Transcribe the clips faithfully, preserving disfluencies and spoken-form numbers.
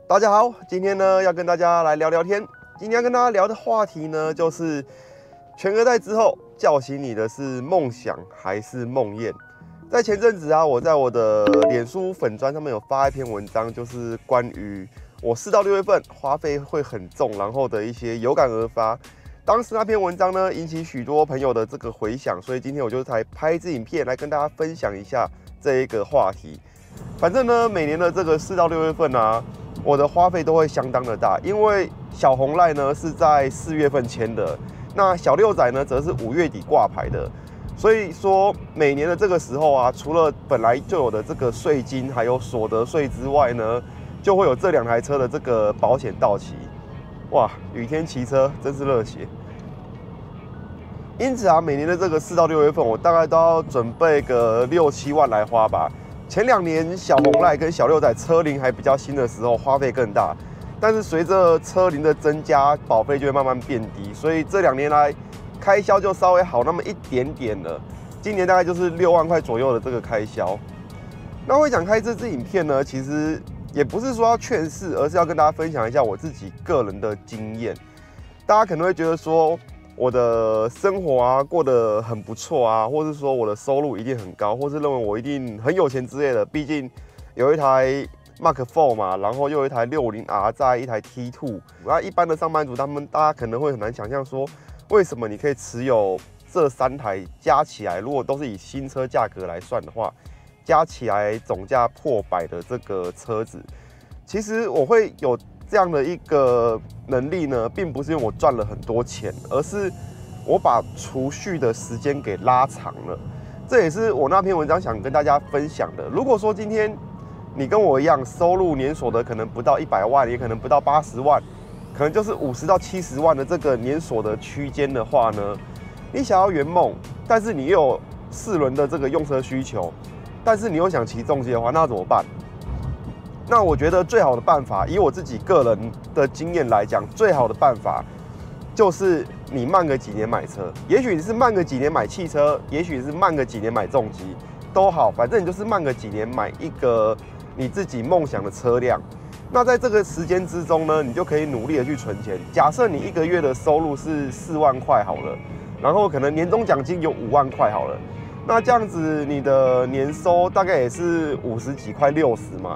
大家好，今天呢要跟大家来聊聊天。今天要跟大家聊的话题呢，就是全额贷之后叫醒你的是梦想还是梦魇？在前阵子啊，我在我的脸书粉专上面有发一篇文章，就是关于我四到六月份花费会很重，然后的一些有感而发。当时那篇文章呢，引起许多朋友的这个回响，所以今天我就才拍一支影片来跟大家分享一下这一个话题。反正呢，每年的这个四到六月份啊，我的花费都会相当的大，因为小红赖呢是在四月份签的，那小六仔呢则是五月底挂牌的，所以说每年的这个时候啊，除了本来就有的这个税金还有所得税之外呢，就会有这两台车的这个保险到期。哇，雨天骑车真是热血。因此啊，每年的这个四到六月份，我大概都要准备个六七万来花吧。前两年小红赖跟小六仔车龄还比较新的时候，花费更大，但是随着车龄的增加，保费就会慢慢变低，所以这两年来开销就稍微好那么一点点了。今年大概就是六万块左右的这个开销。那会想开这支影片呢，其实也不是说要劝世，而是要跟大家分享一下我自己个人的经验。大家可能会觉得说，我的生活啊过得很不错啊，或是说我的收入一定很高，或是认为我一定很有钱之类的。毕竟有一台 Mark 四 嘛，然后又有一台六五零 R， 再一台 T 二。那一般的上班族，他们大家可能会很难想象说，为什么你可以持有这三台加起来，如果都是以新车价格来算的话，加起来总价破百的这个车子。其实我会有这样的一个能力呢，并不是因为我赚了很多钱，而是我把储蓄的时间给拉长了。这也是我那篇文章想跟大家分享的。如果说今天你跟我一样，收入年所得可能不到一百万，也可能不到八十万，可能就是五十到七十万的这个年所得区间的话呢，你想要圆梦，但是你又有四轮的这个用车需求，但是你又想骑重机的话，那怎么办？那我觉得最好的办法，以我自己个人的经验来讲，最好的办法就是你慢个几年买车。也许你是慢个几年买汽车，也许是慢个几年买重机，都好，反正你就是慢个几年买一个你自己梦想的车辆。那在这个时间之中呢，你就可以努力的去存钱。假设你一个月的收入是四万块好了，然后可能年终奖金有五万块好了，那这样子你的年收大概也是五十几块六十嘛。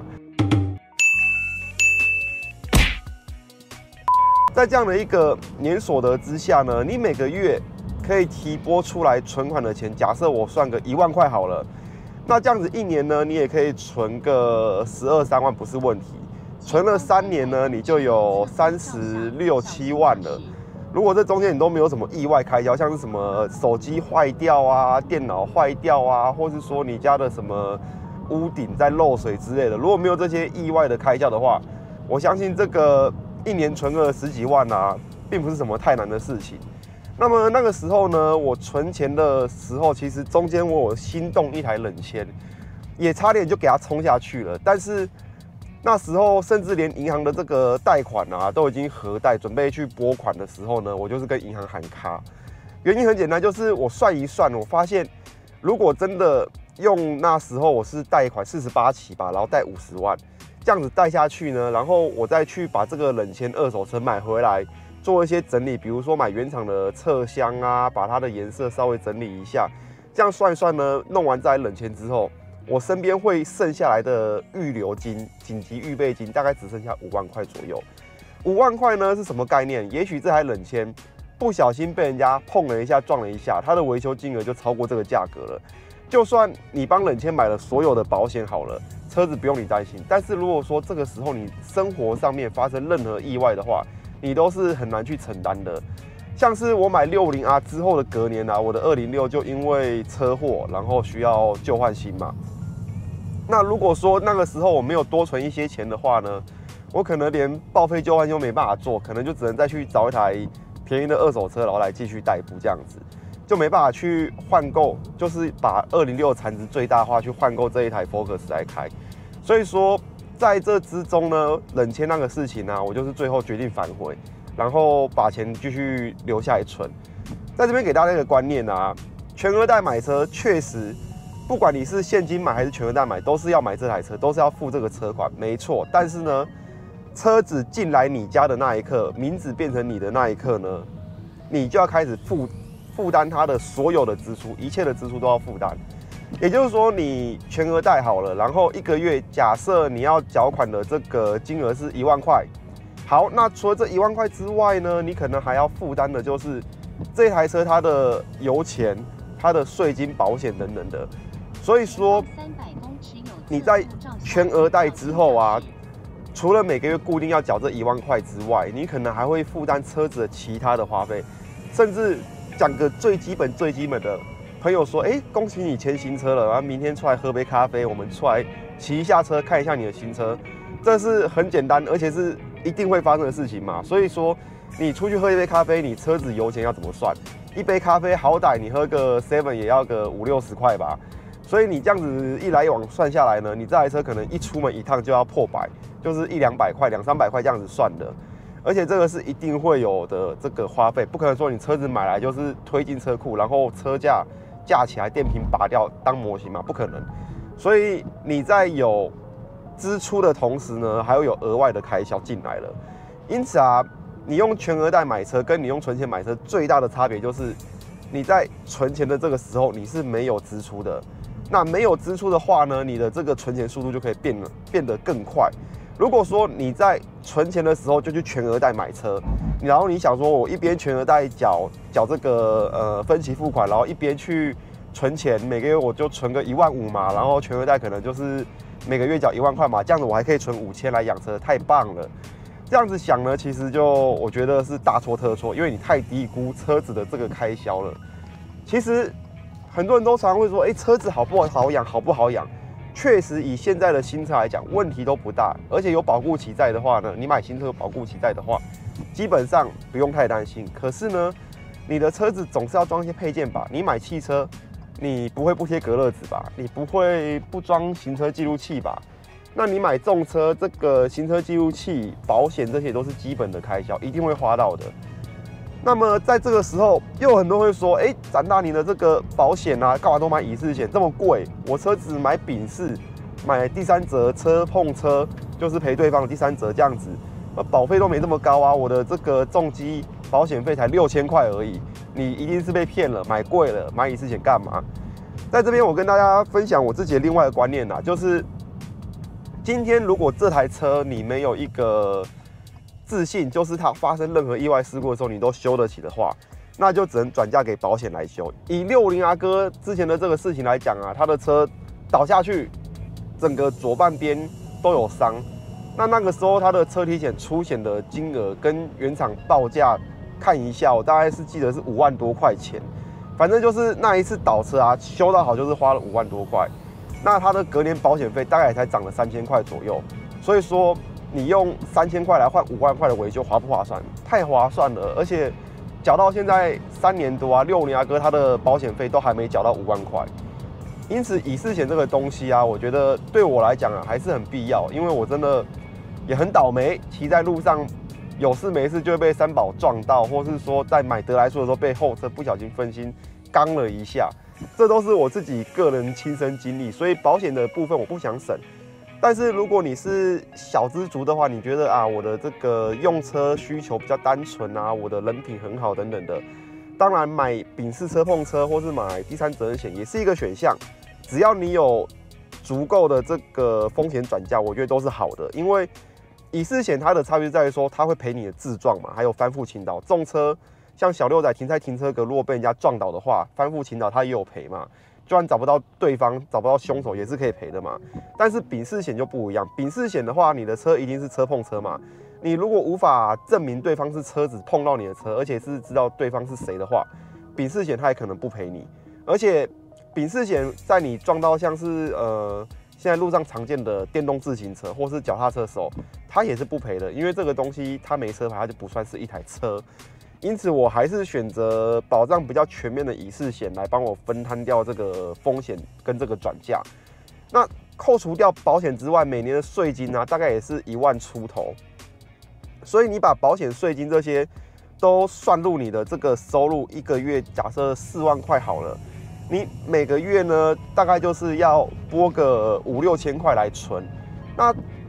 在这样的一个年所得之下呢，你每个月可以提拨出来存款的钱，假设我算个一万块好了，那这样子一年呢，你也可以存个十二三万不是问题。存了三年呢，你就有三十六七万了。如果这中间你都没有什么意外开销，像是什么手机坏掉啊、电脑坏掉啊，或是说你家的什么屋顶在漏水之类的，如果没有这些意外的开销的话，我相信这个一年存个十几万啊，并不是什么太难的事情。那么那个时候呢，我存钱的时候，其实中间我有心动一台冷签，也差点就给它冲下去了。但是那时候甚至连银行的这个贷款啊，都已经核贷，准备去拨款的时候呢，我就是跟银行喊卡。原因很简单，就是我算一算，我发现如果真的用那时候我是贷款四十八期吧，然后贷五十万。这样子贷下去呢，然后我再去把这个冷签二手车买回来，做一些整理，比如说买原厂的侧箱啊，把它的颜色稍微整理一下。这样算一算呢，弄完这台冷签之后，我身边会剩下来的预留金、紧急预备金大概只剩下五万块左右。五万块呢是什么概念？也许这台冷签不小心被人家碰了一下、撞了一下，它的维修金额就超过这个价格了。就算你帮冷签买了所有的保险好了，车子不用你担心。但是如果说这个时候你生活上面发生任何意外的话，你都是很难去承担的。像是我买六五零 R 之后的隔年啊，我的二零六就因为车祸，然后需要旧换新嘛。那如果说那个时候我没有多存一些钱的话呢，我可能连报废旧换新都没办法做，可能就只能再去找一台便宜的二手车，然后来继续代步这样子。就没办法去换购，就是把二零六的残值最大化去换购这一台 Focus 来开。所以说，在这之中呢，冷签那个事情呢、啊，我就是最后决定反悔，然后把钱继续留下来存。在这边给大家一个观念啊，全额贷买车确实，不管你是现金买还是全额贷买，都是要买这台车，都是要付这个车款，没错。但是呢， 车子进来你家的那一刻，名字变成你的那一刻呢，你就要开始负负担它的所有的支出，一切的支出都要负担。也就是说，你全额贷好了，然后一个月假设你要缴款的这个金额是一万块，好，那除了这一万块之外呢，你可能还要负担的就是这台车它的油钱、它的税金、保险等等的。所以说，你在全额贷之后啊，除了每个月固定要缴这一万块之外，你可能还会负担车子的其他的花费，甚至讲个最基本、最基本的。朋友说：“哎、欸，恭喜你签新车了，然后明天出来喝杯咖啡，我们出来骑一下车，看一下你的新车。”这是很简单，而且是一定会发生的事情嘛。所以说，你出去喝一杯咖啡，你车子油钱要怎么算？一杯咖啡好歹你喝个 seven 也要个五六十块吧。所以你这样子一来一往算下来呢，你这台车可能一出门一趟就要破百，就是一两百块、两三百块这样子算的。而且这个是一定会有的这个花费，不可能说你车子买来就是推进车库，然后车架架起来，电瓶拔掉当模型嘛，不可能。所以你在有支出的同时呢，还会有额外的开销进来了。因此啊，你用全额贷买车跟你用存钱买车最大的差别就是，你在存钱的这个时候你是没有支出的。那没有支出的话呢，你的这个存钱速度就可以变变得更快。如果说你在存钱的时候就去全额贷买车，然后你想说我一边全额贷缴缴这个呃分期付款，然后一边去存钱，每个月我就存个一万五嘛，然后全额贷可能就是每个月缴一万块嘛，这样子我还可以存五千来养车，太棒了。这样子想呢，其实就我觉得是大错特错，因为你太低估车子的这个开销了。其实很多人都常常会说，哎、欸，车子好不好养，好不好养？确实，以现在的新车来讲，问题都不大，而且有保固期在的话呢，你买新车有保固期在的话，基本上不用太担心。可是呢，你的车子总是要装一些配件吧？你买汽车，你不会不贴隔热纸吧？你不会不装行车记录器吧？那你买重车，这个行车记录器、保险这些都是基本的开销，一定会花到的。那么在这个时候，又有很多人会说：“哎、欸，展大你的这个保险啊，干嘛都买乙式险这么贵？我车子买丙式，买第三者车碰车就是赔对方的第三者这样子，那保费都没这么高啊，我的这个重机保险费才六千块而已，你一定是被骗了，买贵了，买乙式险干嘛？”在这边我跟大家分享我自己的另外的观念啦，就是今天如果这台车你没有一个自信，就是它发生任何意外事故的时候，你都修得起的话，那就只能转嫁给保险来修。以六零阿哥之前的这个事情来讲啊，他的车倒下去，整个左半边都有伤。那那个时候他的车体险出险的金额跟原厂报价看一下，我大概是记得是五万多块钱。反正就是那一次倒车啊，修到好就是花了五万多块。那他的隔年保险费大概也才涨了三千块左右，所以说。你用三千块来换五万块的维修，划不划算？太划算了，而且缴到现在三年多啊，六年啊哥他的保险费都还没缴到五万块。因此，乙式险这个东西啊，我觉得对我来讲啊还是很必要，因为我真的也很倒霉，骑在路上有事没事就会被三宝撞到，或是说在买得来速的时候被后车不小心分心刚了一下，这都是我自己个人亲身经历，所以保险的部分我不想省。但是如果你是小资族的话，你觉得啊，我的这个用车需求比较单纯啊，我的人品很好等等的，当然买丙式车碰车或是买第三责任险也是一个选项，只要你有足够的这个风险转嫁，我觉得都是好的。因为乙式险它的差别在于说，它会赔你的自撞嘛，还有翻覆倾倒。重车像小六仔停在停车格，如果被人家撞倒的话，翻覆倾倒它也有赔嘛。就算找不到对方，找不到凶手，也是可以赔的嘛。但是丙式险就不一样，丙式险的话，你的车一定是车碰车嘛。你如果无法证明对方是车子碰到你的车，而且是知道对方是谁的话，丙式险它也可能不赔你。而且丙式险在你撞到像是呃现在路上常见的电动自行车或是脚踏车的时候，它也是不赔的，因为这个东西它没车牌，它就不算是一台车。因此，我还是选择保障比较全面的乙式险来帮我分摊掉这个风险跟这个转嫁。那扣除掉保险之外，每年的税金啊，大概也是一万出头。所以你把保险、税金这些都算入你的这个收入，一个月假设四万块好了，你每个月呢，大概就是要拨个五六千块来存。那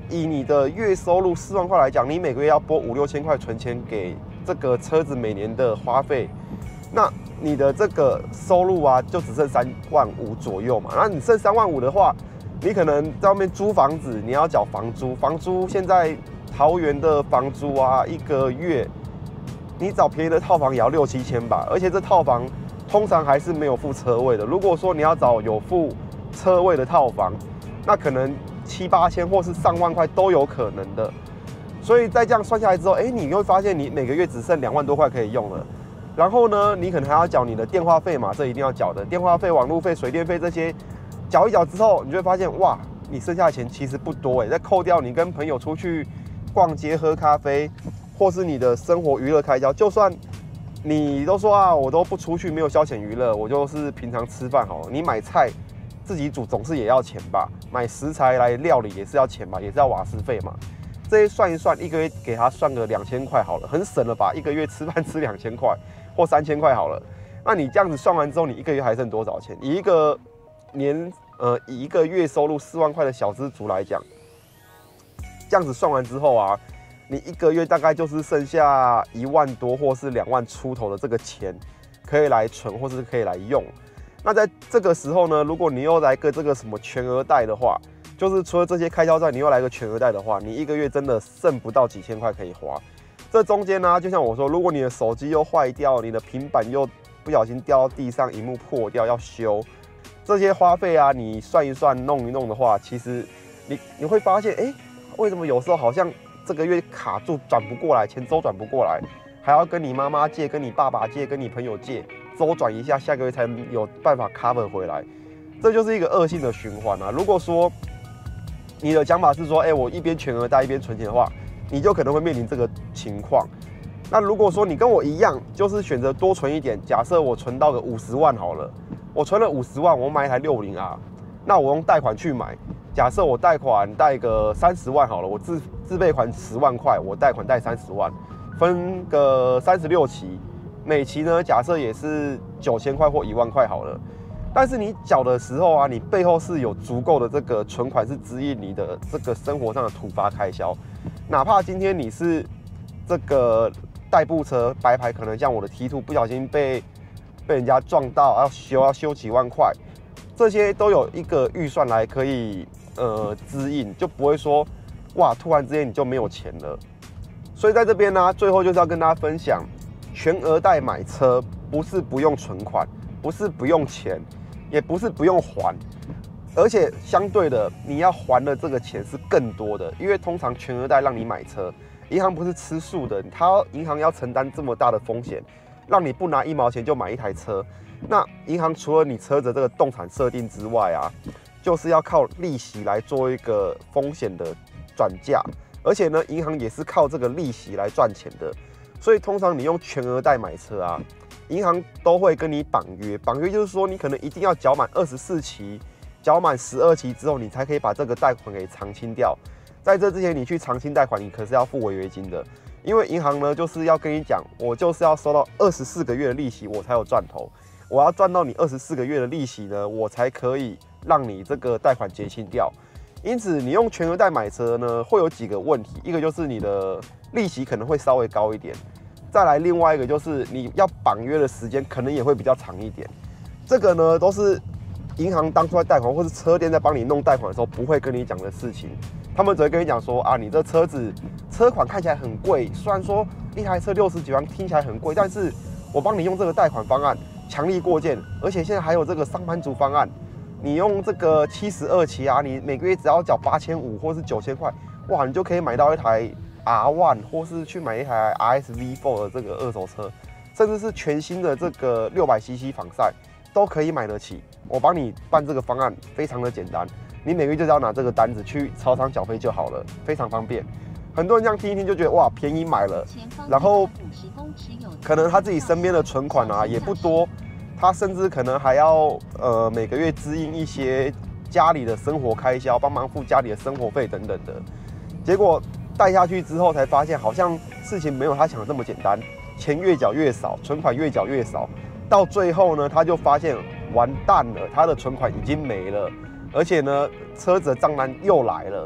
以你的月收入四万块来讲，你每个月要拨五六千块存钱给这个车子每年的花费，那你的这个收入啊，就只剩三万五左右嘛。那你剩三万五的话，你可能在外面租房子，你要缴房租，房租现在桃园的房租啊，一个月你找便宜的套房也要六七千吧，而且这套房通常还是没有附车位的。如果说你要找有附车位的套房，那可能七八千或是上万块都有可能的。所以在这样算下来之后，哎，你会发现你每个月只剩两万多块可以用了。然后呢，你可能还要缴你的电话费嘛，这一定要缴的，电话费、网路费、水电费这些，缴一缴之后，你就会发现，哇，你剩下的钱其实不多哎。再扣掉你跟朋友出去逛街、喝咖啡，或是你的生活娱乐开销，就算你都说啊，我都不出去，没有消遣娱乐，我就是平常吃饭好了。你买菜自己煮总是也要钱吧？买食材来料理也是要钱吧？也是要瓦斯费嘛？这些算一算，一个月给他算个两千块好了，很省了吧？一个月吃饭吃两千块或三千块好了。那你这样子算完之后，你一个月还剩多少钱？以一个年呃以一个月收入四万块的小资族来讲，这样子算完之后啊，你一个月大概就是剩下一万多或是两万出头的这个钱，可以来存或是可以来用。那在这个时候呢，如果你又来个这个什么全额贷的话，就是除了这些开销之外，你又来个全额贷的话，你一个月真的剩不到几千块可以花。这中间呢、啊，就像我说，如果你的手机又坏掉，你的平板又不小心掉到地上，屏幕破掉要修，这些花费啊，你算一算、弄一弄的话，其实你你会发现，哎、欸，为什么有时候好像这个月卡住转不过来，钱周转不过来，还要跟你妈妈借、跟你爸爸借、跟你朋友借，周转一下，下个月才有办法 cover 回来。这就是一个恶性的循环啊！如果说你的讲法是说，哎、欸，我一边全额贷一边存钱的话，你就可能会面临这个情况。那如果说你跟我一样，就是选择多存一点，假设我存到个五十万好了，我存了五十万，我买一台六五零 R， 那我用贷款去买，假设我贷款贷个三十万好了，我自自备款十万块，我贷款贷三十万，分个三十六期，每期呢假设也是九千块或一万块好了。但是你缴的时候啊，你背后是有足够的这个存款，是支应你的这个生活上的突发开销。哪怕今天你是这个代步车白牌，可能像我的 T 二 不小心被被人家撞到，要修要修几万块，这些都有一个预算来可以呃支应，就不会说哇突然之间你就没有钱了。所以在这边呢、啊，最后就是要跟大家分享，全额贷买车不是不用存款，不是不用钱。也不是不用还，而且相对的，你要还的这个钱是更多的，因为通常全额贷让你买车，银行不是吃素的，它银行要承担这么大的风险，让你不拿一毛钱就买一台车。那银行除了你车子这个动产设定之外啊，就是要靠利息来做一个风险的转嫁，而且呢，银行也是靠这个利息来赚钱的。所以通常你用全额贷买车啊，银行都会跟你绑约，绑约就是说你可能一定要缴满二十四期，缴满十二期之后，你才可以把这个贷款给偿清掉。在这之前，你去偿清贷款，你可是要付违约金的，因为银行呢就是要跟你讲，我就是要收到二十四个月的利息，我才有赚头。我要赚到你二十四个月的利息呢，我才可以让你这个贷款结清掉。因此，你用全额贷买车呢，会有几个问题，一个就是你的利息可能会稍微高一点。再来，另外一个就是你要绑约的时间可能也会比较长一点。这个呢，都是银行当初在贷款，或是车店在帮你弄贷款的时候不会跟你讲的事情。他们只会跟你讲说啊，你这车子车款看起来很贵，虽然说一台车六十几万听起来很贵，但是我帮你用这个贷款方案强力过件，而且现在还有这个上班族方案，你用这个七十二期啊，你每个月只要缴八千五或是九千块，哇，你就可以买到一台 R 一 或是去买一台 R S V 四 的这个二手车，甚至是全新的这个六百 C C 防晒都可以买得起。我帮你办这个方案非常的简单，你每个月就只要拿这个单子去超商缴费就好了，非常方便。很多人这样听一听就觉得哇便宜买了，然后可能他自己身边的存款啊也不多，他甚至可能还要呃每个月支应一些家里的生活开销，帮忙付家里的生活费等等的。结果贷下去之后才发现，好像事情没有他想的这么简单，钱越缴越少，存款越缴越少，到最后呢，他就发现完蛋了，他的存款已经没了，而且呢，车子的账单又来了。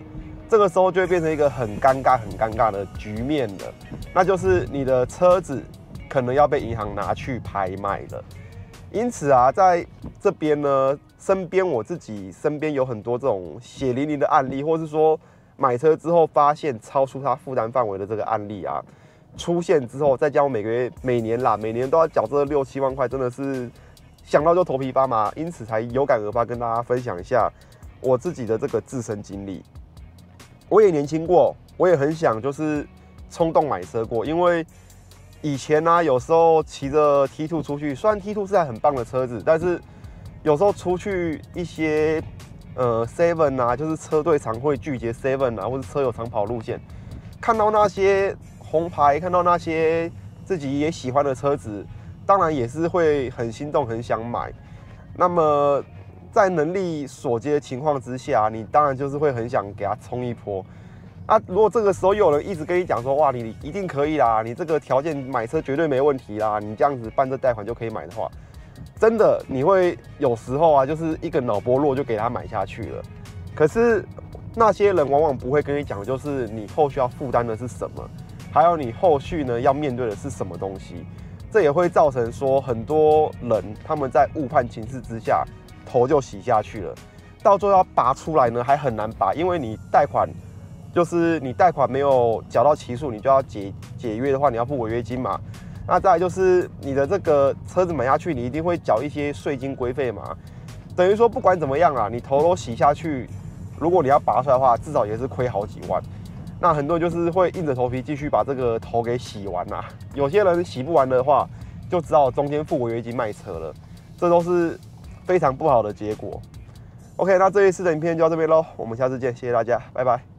这个时候就会变成一个很尴尬、很尴尬的局面了，那就是你的车子可能要被银行拿去拍卖了。因此啊，在这边呢，身边我自己身边有很多这种血淋淋的案例，或是说买车之后发现超出他负担范围的这个案例啊，出现之后，再加上每个月、每年啦，每年都要缴这六七万块，真的是想到就头皮发麻，因此才有感而发，跟大家分享一下我自己的这个自身经历。我也年轻过，我也很想就是冲动买车过，因为以前呢、啊，有时候骑着 T 二 出去，虽然 T 二 是台很棒的车子，但是有时候出去一些呃 seven 啊，就是车队常会聚集 seven 啊，或者车友常跑路线，看到那些红牌，看到那些自己也喜欢的车子，当然也是会很心动，很想买。那么在能力所及的情况之下，你当然就是会很想给他冲一波。啊，如果这个时候又有人一直跟你讲说，哇，你一定可以啦，你这个条件买车绝对没问题啦，你这样子办这贷款就可以买的话，真的你会有时候啊，就是一个脑波弱就给他买下去了。可是那些人往往不会跟你讲，就是你后续要负担的是什么，还有你后续呢要面对的是什么东西。这也会造成说很多人他们在误判情势之下，头就洗下去了，到最后要拔出来呢还很难拔，因为你贷款就是你贷款没有缴到期数，你就要解解约的话，你要付违约金嘛。那再来就是你的这个车子买下去，你一定会缴一些税金规费嘛。等于说不管怎么样啊，你头都洗下去，如果你要拔出来的话，至少也是亏好几万。那很多人就是会硬着头皮继续把这个头给洗完啦、啊。有些人洗不完的话，就只好中间付违约金卖车了，这都是非常不好的结果。OK， 那这一次的影片就到这边喽，我们下次见，谢谢大家，拜拜。